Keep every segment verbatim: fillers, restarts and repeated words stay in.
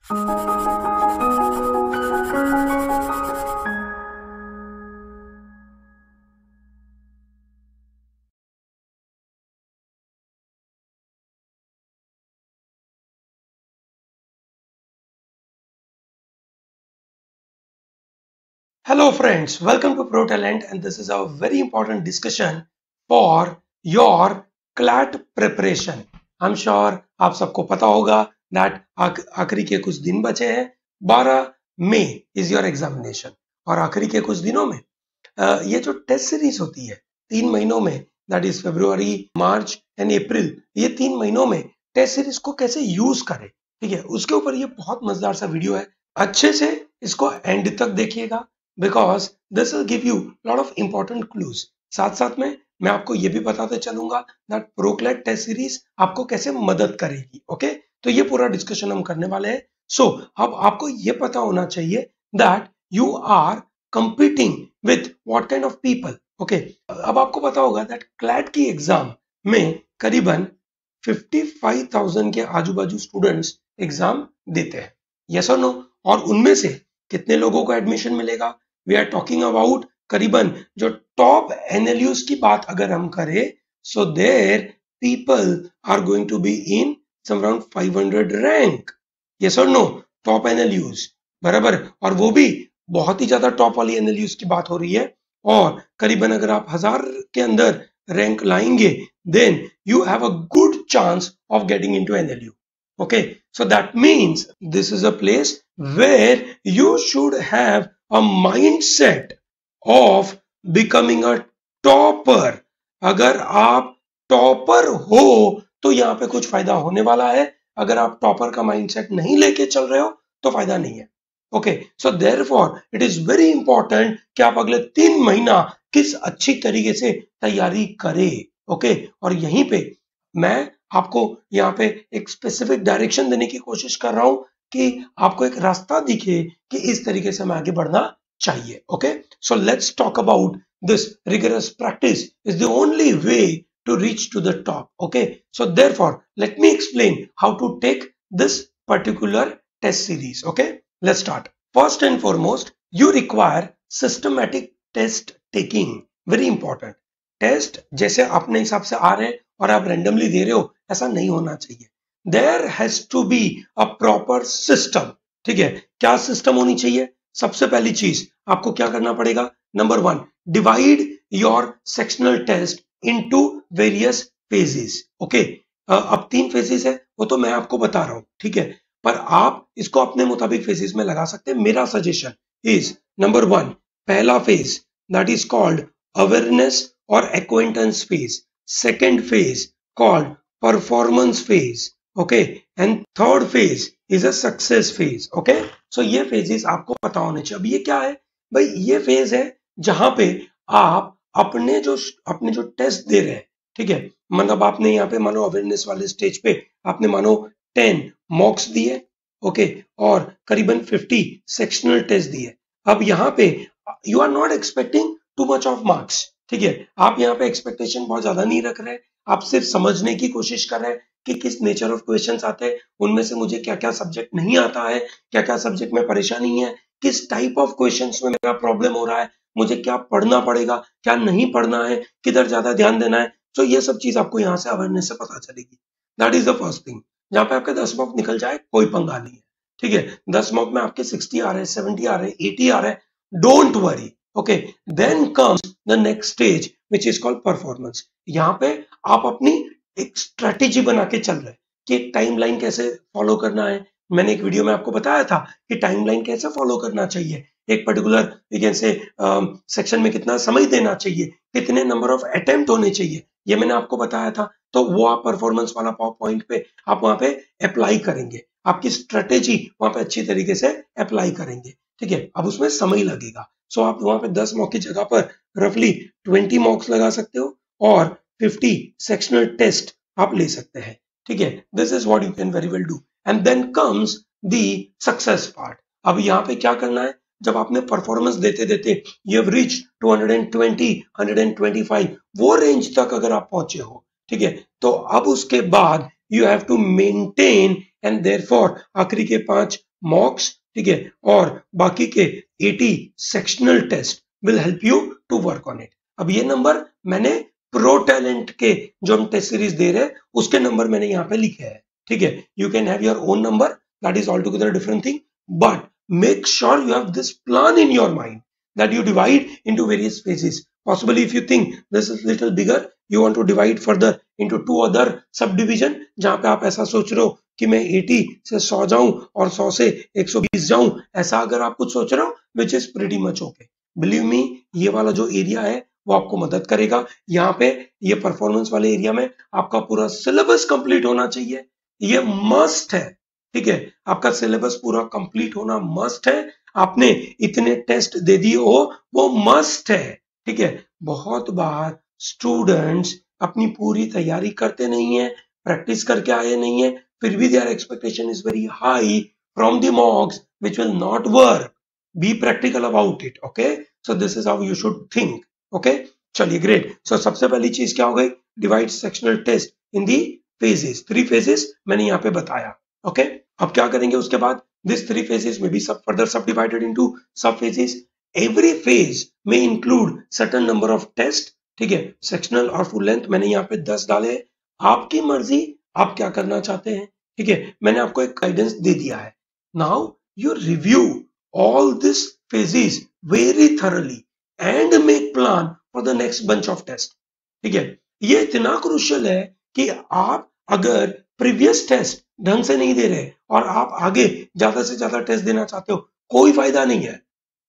Hello friends, welcome to Pro Talent, and this is a very important discussion for your CLAT preparation. I'm sure आप सबको पता होगा that आख, आखिरी के कुछ दिन बचे हैं. बारह मई is your examination और आखिरी के कुछ दिनों में uh, ये जो टेस्ट सीरीज होती है तीन महीनों में, that is February, March and April, ये तीन महीनों में टेस्ट सीरीज को कैसे यूज करें, ठीक है, उसके ऊपर ये बहुत मजेदार सा वीडियो है. अच्छे से इसको एंड तक देखिएगा because this will give you lot of important clues. साथ साथ में मैं आपको ये भी बताते चलूंगा that ProCLAT टेस्ट सीरीज आपको कैसे मदद करेगी. ओके, तो ये पूरा डिस्कशन हम करने वाले हैं. सो so, अब आपको ये पता होना चाहिए that you are competing with what kind of people. Okay okay, अब आपको पता होगा that CLAT की एग्जाम में करीबन पचपन हज़ार के आजू बाजू स्टूडेंट्स एग्जाम देते हैं. यस और नो? और उनमें से कितने लोगों को एडमिशन मिलेगा? वी आर टॉकिंग अबाउट करीबन जो टॉप एनएलयूज की बात अगर हम करें, so there people are going to be in some around five hundred rank. Yes और नो? टॉप एनएलयूज बराबर, और वो भी बहुत ही ज्यादा टॉप वाली एनएलयूज की बात हो रही है. और करीबन अगर आप हजार के अंदर रैंक लाएंगे, then you have a good chance of getting into NLU. Okay, so that means this is a place where you should have a mindset of becoming a topper. अगर आप टॉपर हो तो यहाँ पे कुछ फायदा होने वाला है. अगर आप टॉपर का माइंडसेट नहीं लेके चल रहे हो तो फायदा नहीं है. Okay, so therefore it is very important कि आप अगले तीन महीना किस अच्छी तरीके से तैयारी करें. ओके, और यहीं पे मैं आपको यहाँ पे एक स्पेसिफिक डायरेक्शन देने की कोशिश कर रहा हूं कि आपको एक रास्ता दिखे कि इस तरीके से हमें आगे बढ़ना चाहिए. Okay, so let's talk about this rigorous practice is the only way to reach to the top. Okay, so therefore let me explain how to take this particular test series. Okay, let's start. First and foremost, you require systematic test taking. Very important. Test जैसे अपने हिसाब से आ रहे हैं और आप randomly दे रहे हो, ऐसा नहीं होना चाहिए. There has to be a proper system. ठीक है, क्या सिस्टम होनी चाहिए? सबसे पहली चीज आपको क्या करना पड़ेगा? Number one, divide your sectional test into various phases. Okay, अब तीन फेजेस है, वो तो मैं आपको बता रहा हूं, ठीक है, पर आप इसको अपने मुताबिक फेजेस में लगा सकते हैं. मेरा सजेशन इज नंबर वन, पहला phase that is called awareness or acquaintance phase. Second phase called performance phase. Okay, and third phase is a success phase. Okay, so ये phases आपको पता होने चाहिए. अब ये क्या है भाई? ये phase है जहां पे आप अपने जो अपने जो टेस्ट दे रहे हैं, ठीक है, मतलब आपने यहाँ पे मानो अवेयरनेस वाले स्टेज पे आपने मानो टेन मॉक्स दिए, ओके, और करीबन फिफ्टी सेक्शनल टेस्ट दिए. अब यहाँ पे you are not expecting too much of marks. ठीक है, आप यहाँ पे एक्सपेक्टेशन बहुत ज्यादा नहीं रख रहे. आप सिर्फ समझने की कोशिश कर रहे हैं कि किस नेचर ऑफ क्वेश्चंस आते हैं, उनमें से मुझे क्या क्या सब्जेक्ट नहीं आता है, क्या क्या सब्जेक्ट में परेशानी है, किस टाइप ऑफ क्वेश्चंस में मेरा प्रॉब्लम हो रहा है, मुझे क्या पढ़ना पड़ेगा, क्या नहीं पढ़ना है, किधर ज्यादा ध्यान देना है. तो ये सब चीज आपको यहाँ से अवेयरनेस से पता चलेगी. That is the first thing. जहाँ पे आपके दस मार्क निकल जाए कोई पंगा नहीं है. ठीक है, दस मार्क में आपके सिक्सटी आ रहे हैं, सेवेंटी आ रहे हैं, एटी आ रहे हैं, don't worry. Okay, then comes the next stage which is called performance. यहाँ पे आप अपनी एक स्ट्रेटेजी बना के चल रहे हैं कि एक टाइमलाइन कैसे फॉलो करना है. मैंने एक वीडियो में आपको बताया था कि टाइमलाइन कैसे फॉलो करना चाहिए, एक पर्टिकुलर जैसे सेक्शन में कितना समय देना चाहिए, कितने नंबर ऑफ अटेम्प्ट होने चाहिए, ये मैंने आपको बताया था. तो वो आप परफॉर्मेंस वाला पॉइंट पे आप वहां पे अप्लाई करेंगे, आपकी स्ट्रेटेजी वहां पे अच्छी तरीके से अप्लाई करेंगे. ठीक है, अब उसमें समय लगेगा. सो आप वहां पे दस मॉक की जगह पर रफली ट्वेंटी मॉक्स लगा सकते हो और फिफ्टी सेक्शनल टेस्ट आप ले सकते हैं. ठीक है, this is what you can very well do. And then comes the success part. अब यहाँ पे क्या करना है? जब आपने परफॉर्मेंस देते देते you have reach to twenty, one twenty five, वो रेंज तक अगर आप पहुंचे हो, ठीक है, तो अब उसके बाद you have to maintain, and therefore आखिरी के पांच मॉक्स, ठीक है, और बाकी के अस्सी sectional test will help you to work on it. अब ये नंबर मैंने प्रो टैलेंट के जो हम टेस्ट सीरीज दे रहे हैं उसके नंबर मैंने यहाँ पे लिखे हैं, ठीक है। You can have your own number, that is all together different thing, but make sure you have this plan in your mind that you divide into various phases. Possibly if you think this is little bigger, you want to divide further into two other subdivision, जहां पे आप ऐसा सोच रहे हो कि मैं अस्सी से सौ जाऊं और सौ से एक सौ बीस जाऊं, ऐसा अगर आप कुछ सोच रहे हो, which is pretty much okay. Believe me, ये वाला जो एरिया है वो आपको मदद करेगा। यहाँ पे ये परफॉर्मेंस वाले एरिया में आपका पूरा सिलेबस कंप्लीट होना चाहिए, ये मस्ट है, ठीक है। आपका सिलेबस पूरा कंप्लीट होना मस्ट है। आपने इतने टेस्ट दे दिए हो वो मस्ट है, ठीक है। बहुत बार स्टूडेंट्स अपनी पूरी तैयारी करते नहीं है, प्रैक्टिस करके आए नहीं है, फिर भी there expectation is very high from the mocks which will not work. Be practical about it, okay. So this is how you should think, okay. चलिए, ग्रेट। सो सबसे पहली चीज क्या हो गई? Divide sectional test in the phases. Three phases मैंने यहाँ पे बताया, ओके okay? अब क्या करेंगे उसके बाद? दिस थ्री फेजेस में be sub further sub divided into sub phases. Every phase में include certain number of test, ठीक है। सेक्शनल और फुल लेंथ मैंने यहाँ पे दस डाले हैं। आपकी मर्जी, आप क्या करना चाहते हैं, ठीक है। मैंने आपको एक गाइडेंस दे दिया है। Now you review all this phases very thoroughly and make plan for the next bunch of test, ठीक है। ये इतना क्रूशियल है कि आप अगर प्रीवियस टेस्ट ढंग से नहीं दे रहे और आप आगे ज्यादा से ज्यादा टेस्ट देना चाहते हो, कोई फायदा नहीं है।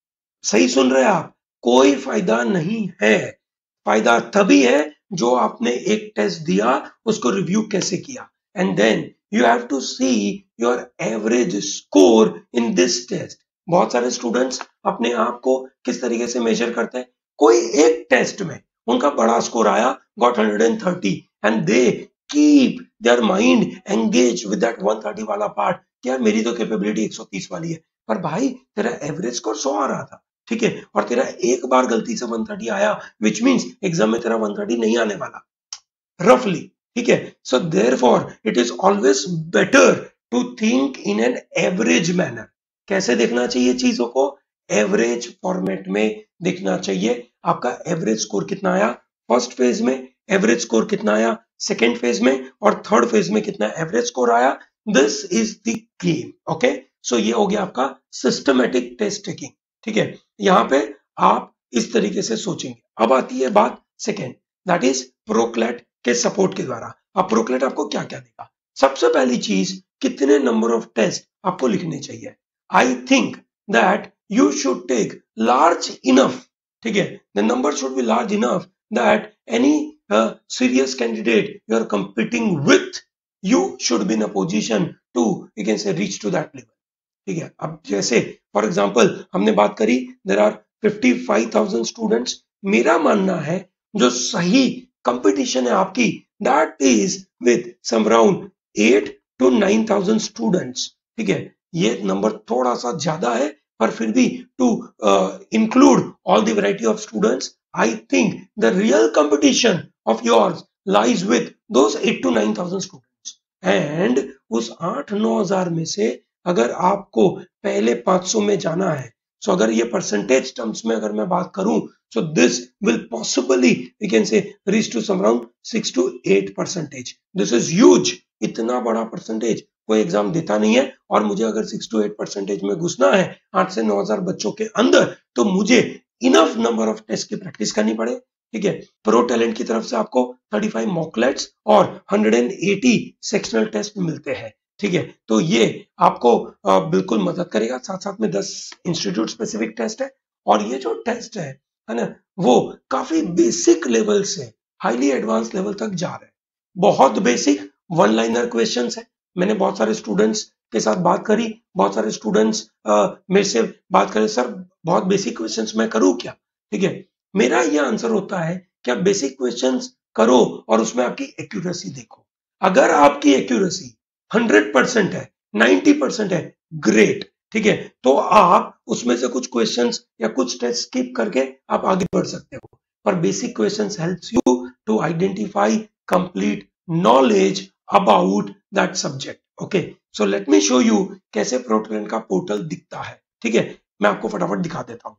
सही सुन रहे हैं आप, कोई फायदा नहीं है। फायदा तभी है जो आपने एक टेस्ट दिया, उसको रिव्यू कैसे किया, and then you have to see your average score in this test. बहुत सारे स्टूडेंट्स अपने आप को किस तरीके से मेजर करते हैं? कोई एक टेस्ट में उनका बड़ा स्कोर आया, got one hundred thirty, and they keep their mind engaged with that one thirty वाला पार्ट कि यार मेरी तो कैपेबिलिटी एक सौ तीस वाली है। पर भाई तेरा एवरेज स्कोर सौ आ रहा था, ठीक है, और तेरा एक बार गलती से वन थर्टी आया, which means एग्जाम में तेरा वन थर्टी नहीं आने वाला, रफली, ठीक है। सो therefore it is always better to think in an average manner. कैसे देखना चाहिए चीजों को? एवरेज फॉर्मेट में देखना चाहिए। आपका एवरेज स्कोर कितना आया फर्स्ट फेज में, एवरेज स्कोर कितना आया सेकेंड फेज में, और थर्ड फेज में कितना एवरेज स्कोर आया। This is the game, okay. सो ये हो गया आपका सिस्टमैटिक टेस्ट टेकिंग, ठीक है। यहाँ पे आप इस तरीके से सोचेंगे। अब आती है बात सेकेंड, दैट इज प्रोक्लेट के सपोर्ट के द्वारा। अब प्रोक्लेट आपको क्या क्या देगा? सबसे पहली चीज, कितने नंबर ऑफ टेस्ट आपको लिखने चाहिए। I think that you should take large enough, ठीक है। The number should be large enough that any uh, serious candidate you are competing with, you should be in a position to, you can say, reach to that level, ठीक है। अब जैसे for example हमने बात करी, there are fifty five thousand students. मेरा मानना है जो सही कंपटीशन है आपकी, that is with some around eight two nine thousand students, ठीक है। ये नंबर थोड़ा सा ज्यादा है, पर फिर भी to include all the variety of students, I think the real competition of yours lies with those eight to nine thousand students. And उस आठ नौ हजार में से अगर आपको पहले पाँच सौ में जाना है, so अगर ये परसेंटेज टर्म्स में अगर मैं बात करूं, so this will possibly, we can say, reach to some around six to eight percentage. This is huge. इतना बड़ा परसेंटेज कोई एग्जाम देता नहीं है, और मुझे अगर सिक्स टू एट परसेंटेज में घुसना है आठ से नौ हजार बच्चों के अंदर, तो मुझे इनफ नंबर ऑफ टेस्ट की प्रैक्टिस करनी पड़े, ठीक है। प्रो टैलेंट की तरफ से आपको थर्टी फाइव मॉकलेट्स और one hundred eighty sectional test मिलते हैं, ठीक है। तो ये आपको आ, बिल्कुल मदद करेगा। साथ साथ में दस इंस्टीट्यूट स्पेसिफिक टेस्ट है, और ये जो टेस्ट है है ना, वो काफी बेसिक लेवल से हाईली एडवांस लेवल तक जा रहे हैं। बहुत बेसिक वन लाइनर क्वेश्चंस है। मैंने बहुत सारे स्टूडेंट्स के साथ बात करी, बहुत सारे स्टूडेंट्स मेरे से बात करें, सर बहुत बेसिक क्वेश्चंस मैं करूं क्या, ठीक है। मेरा ये आंसर होता है कि आप बेसिक क्वेश्चंस करो और उसमें आपकी एक्यूरेसी देखो। अगर आपकी एक्यूरेसी हंड्रेड परसेंट है, नाइंटी परसेंट है, ग्रेट, ठीक है, तो आप उसमें से कुछ क्वेश्चंस या कुछ टेस्ट स्किप करके आप आगे बढ़ सकते हो। पर basic questions helps you to identify complete knowledge about that subject, okay. So let me show you कैसे प्रोटोलैंट का पोर्टल दिखता है, ठीक है। मैं आपको फटाफट दिखा देता हूँ।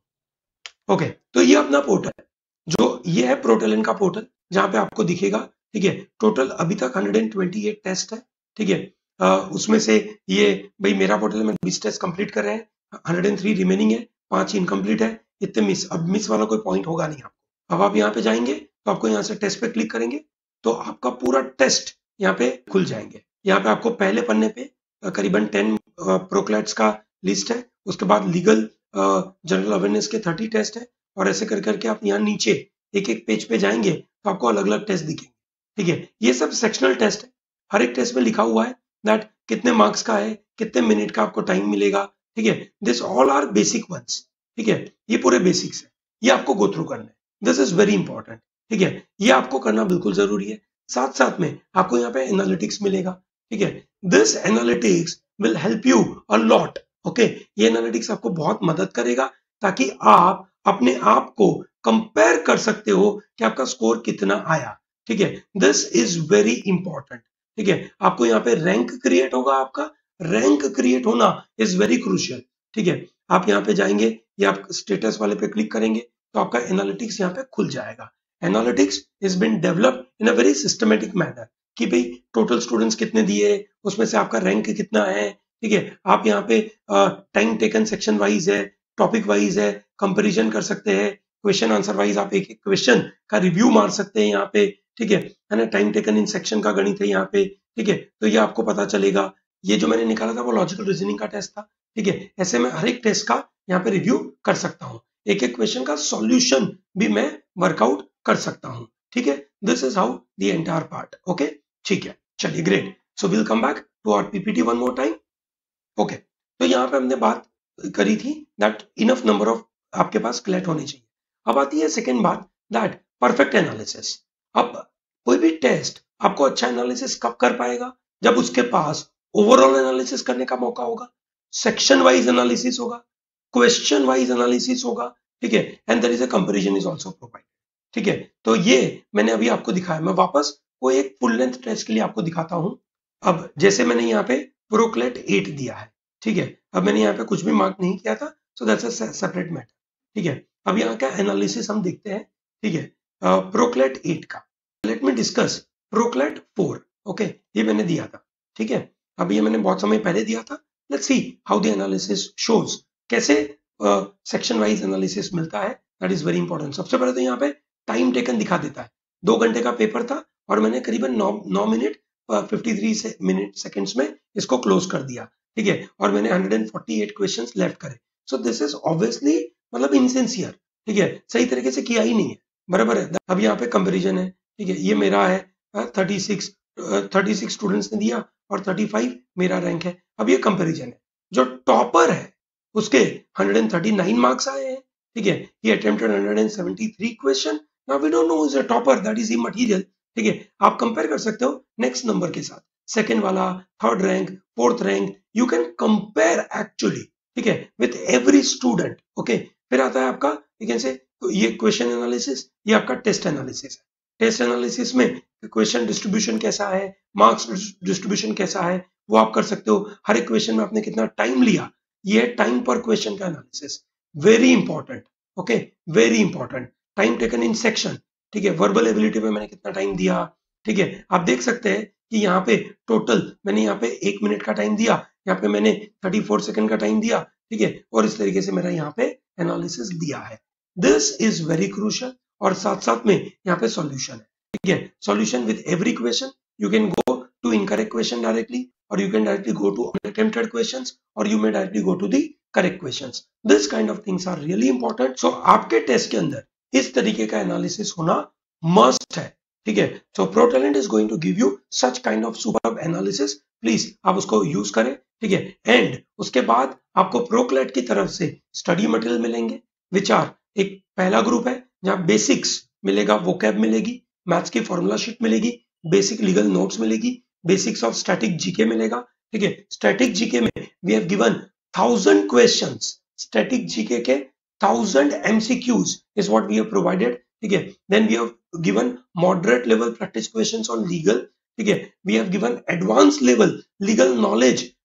ओके okay, तो ये अपना पोर्टल है, जो ये है प्रोटोलैंट का पोर्टल, जहां पे आपको दिखेगा, ठीक है। टोटल अभी तक one hundred twenty eight test है, ठीक है। uh, उसमें से ये भाई मेरा पोर्टल में बीस टेस्ट कंप्लीट कर रहे हैं, वन हंड्रेड थ्री रिमेनिंग है, पांच इनकम्प्लीट है, इतने मिस। अब मिस वाला कोई पॉइंट होगा नहीं आपको। अब आप यहाँ पे जाएंगे तो आपको यहाँ से टेस्ट पे क्लिक करेंगे तो आपका पूरा टेस्ट यहाँ पे खुल जाएंगे। यहाँ पे आपको पहले पन्ने पे करीबन टेन प्रोक्लैट्स का लिस्ट है, उसके बाद लीगल जनरल अवेयरनेस के थर्टी टेस्ट है, और ऐसे कर करके आप यहाँ नीचे एक एक पेज पे जाएंगे तो आपको अलग अलग टेस्ट दिखेंगे, ठीक है। ये सब सेक्शनल टेस्ट है, हर एक टेस्ट में लिखा हुआ है दैट कितने मार्क्स का है, कितने मिनट का आपको टाइम मिलेगा, ठीक है। This all are basic ones, ठीक है। ये पूरे बेसिक्स है, ये आपको गो थ्रू करना है, दिस इज वेरी इंपॉर्टेंट, ठीक है। ये आपको करना बिल्कुल जरूरी है। साथ साथ में आपको यहाँ पे एनालिटिक्स मिलेगा, ठीक है। This analytics will help you a lot, okay. ये एनालिटिक्स आपको बहुत मदद करेगा ताकि आप अपने आप को कंपेयर कर सकते हो कि आपका स्कोर कितना आया, ठीक है। दिस इज वेरी इंपॉर्टेंट, ठीक है। आपको यहाँ पे रैंक क्रिएट होगा, आपका रैंक क्रिएट होना इज वेरी क्रूशियल, ठीक है। आप यहाँ पे जाएंगे या आप स्टेटस वाले पे क्लिक करेंगे तो आपका एनालिटिक्स यहाँ पे खुल जाएगा। Analytics is been developed in a very systematic manner कि भाई टोटल स्टूडेंट्स कितने दिए, उसमें से आपका रैंक कितना है, ठीक है। आप यहाँ पे टाइम टेकन सेक्शन वाइज है, टॉपिक वाइज है, कंपैरिजन कर सकते हैं, क्वेश्चन आंसर वाइज आप एक एक क्वेश्चन का रिव्यू मार सकते हैं यहाँ पे, ठीक है है ना। टाइम टेकन इन सेक्शन का गणित है यहाँ पे, ठीक है। तो ये आपको पता चलेगा। ये जो मैंने निकाला था वो लॉजिकल रीजनिंग का टेस्ट था, ठीक है। ऐसे मैं हर एक टेस्ट का यहाँ पे रिव्यू कर सकता हूँ, एक एक क्वेश्चन का सॉल्यूशन भी मैं वर्कआउट कर सकता हूँ, ठीक है। This is how the entire part, okay, ठीक है। चलिए great, so will come back to our PPT one more time, okay. तो यहाँ पे हमने बात करी थी दैट इनफ नंबर ऑफ आपके पास क्लैट होने चाहिए। अब आती है सेकेंड बात, दैट परफेक्ट एनालिसिस। अब कोई भी टेस्ट आपको अच्छा एनालिसिस कब कर पाएगा, जब उसके पास ओवरऑल एनालिसिस करने का मौका होगा, सेक्शन वाइज एनालिसिस होगा, क्वेश्चन वाइज एनालिसिस होगा, ठीक है। And there is a comparison is also provided, ठीक है। तो ये मैंने अभी आपको दिखाया, मैं वापस कोई एक फुल लेंथ टेस्ट के लिए आपको दिखाता हूं। अब जैसे मैंने यहाँ पे प्रोक्लेट एट दिया है, ठीक है। अब मैंने यहाँ पे कुछ भी मार्क नहीं किया था, so that's a separate matter, ठीक है। अब यहाँ का एनालिसिस हम देखते हैं, ठीक है। प्रोक्लेट एट का let me discuss ProCLAT four, okay. ये मैंने दिया था, ठीक है। अब ये मैंने बहुत समय पहले दिया था। Let's see how the analysis shows, कैसे सेक्शन वाइज एनालिसिस मिलता है, दैट इज वेरी इंपॉर्टेंट। सबसे पहले तो यहाँ पे टाइम टेकन दिखा देता है, दो घंटे का पेपर था और मैंने करीबन नौ नौ मिनट फिफ्टी थ्री से मिनट सेकंड्स में इसको क्लोज कर दिया, ठीक है। और मैंने one hundred forty eight questions left करे। सो दिस इज ऑब्वियसली मतलब इनसिंसियर, ठीक है, सही तरीके से किया ही नहीं है, बराबर है। अब यहाँ पे कंपैरिजन है, ठीक है। ये मेरा है thirty six thirty six students ने दिया और थर्टी फाइव मेरा रैंक है। अब ये कंपैरिजन है, जो टॉपर है उसके one hundred thirty nine marks आए हैं, ठीक है। ये attempted one hundred seventy three question, now we don't know who is a topper, that is immaterial, ठीक है। आप कंपेयर कर सकते हो नेक्स्ट नंबर के साथ, सेकंड वाला, third rank, fourth rank, you can compare actually, ठीक है, विथ एवरी स्टूडेंट, ओके। फिर आता है आपका यू कैन से ये क्वेश्चन एनालिसिस, ये आपका टेस्ट एनालिसिस है। टेस्ट एनालिसिस में क्वेश्चन डिस्ट्रीब्यूशन कैसा है, मार्क्स डिस्ट्रीब्यूशन कैसा है, वो आप कर सकते हो। हर एक क्वेश्चन में आपने कितना टाइम लिया, ये टाइम पर क्वेश्चन का analysis, very important, okay, very important. Time taken in section, ठीक है। वर्बल एबिलिटी पे मैंने कितना टाइम दिया, ठीक है। आप देख सकते हैं कि यहाँ पे टोटल मैंने यहाँ पे एक मिनट का टाइम दिया, यहाँ पे मैंने थर्टी फोर सेकंड का टाइम दिया, ठीक है। और इस तरीके से मेरा यहाँ पे एनालिसिस दिया है। This is very crucial. और साथ साथ में यहाँ पे सॉल्यूशन है, ठीक है। Solution with every question, you can go to incorrect question directly, और you can directly go to unattempted questions, और you may directly go to the correct questions. This kind of things are really important. So आपके test के अंदर इस तरीके का analysis होना must है, ठीक है। So Pro Talent is going to give you such kind of superb analysis, please आप उसको यूज करें, ठीक है। एंड उसके बाद आपको प्रोक्लेट की तरफ से स्टडी मटेरियल मिलेंगे, विच आर एक पहला ग्रुप है जहां बेसिक्स मिलेगा, वोकैब मिलेगी, मैथ्स की फॉर्मूला शीट मिलेगी, बेसिक लीगल नोट्स मिलेगी, बेसिक्स ऑफ स्टैटिक जीके मिलेगा, ठीक है। स्टैटिक जीके में we have given thousand questions, static GK के thousand MCQs is what we have provided, ठीक है। Then we have given moderate level practice questions on legal, ठीक है। We have given advance level legal knowledge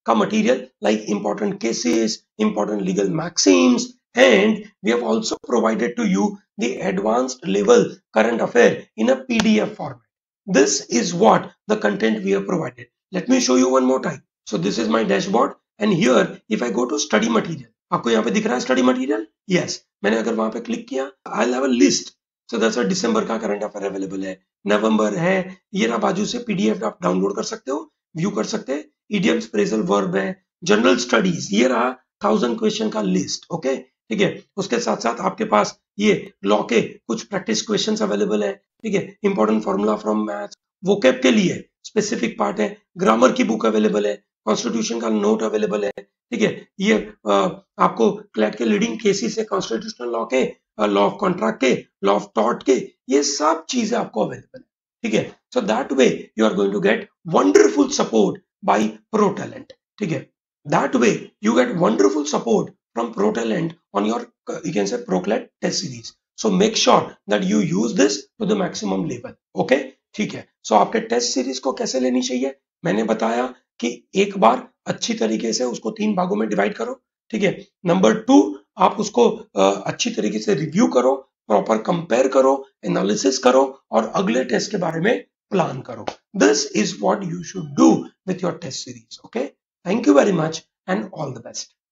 का material like important cases, important legal maxims, and we have also provided to you the advanced level current affair in a P D F format. This is what the content we have provided. Let me show you one more time. So this is my dashboard and here if I go to study material, आपको यहाँ पे दिख रहा है study material? Yes. मैंने अगर वहां पे क्लिक किया, I'll have a list. So that's why दिसंबर का करंट अफेयर अवेलेबल है, नवंबर है, ये ना बाजू से पीडीएफ आप डाउनलोड कर सकते हो, व्यू कर सकते हैं, इडियम्स, फ्रेजल वर्ब है, जनरल स्टडीज, ये रहा थाउजेंड क्वेश्चन का लिस्ट, ओके ठीक है। उसके साथ साथ आपके पास ये लॉ के कुछ प्रैक्टिस क्वेश्चंस अवेलेबल है, ठीक है, important formula from maths, vocab के लिए स्पेसिफिक पार्ट है, ग्रामर की बुक अवेलेबल है, कॉन्स्टिट्यूशन का नोट अवेलेबल है, ठीक है। ये आ, आपको क्लैट के लीडिंग केसेस है, कॉन्स्टिट्यूशनल लॉ के, लॉ ऑफ कॉन्ट्रैक्ट के, लॉ ऑफ टॉर्ट के, ये सब चीजें आपको अवेलेबल है, ठीक है। So that way you are going to get wonderful support by Pro Talent, ठीक है। That way you get wonderful support from Pro Talent on your, you can say, ProCLAT test series. So make sure that you use this to the maximum level. Okay? ठीक है. So आपके test series को कैसे लेनी चाहिए, मैंने बताया कि एक बार अच्छी तरीके से उसको तीन भागों में डिवाइड करो, ठीक है। नंबर टू, आप उसको अच्छी तरीके से रिव्यू करो, प्रॉपर कंपेयर करो, एनालिसिस करो और अगले टेस्ट के बारे में प्लान करो. This is what you should do with your test series. Okay, thank you very much and all the best.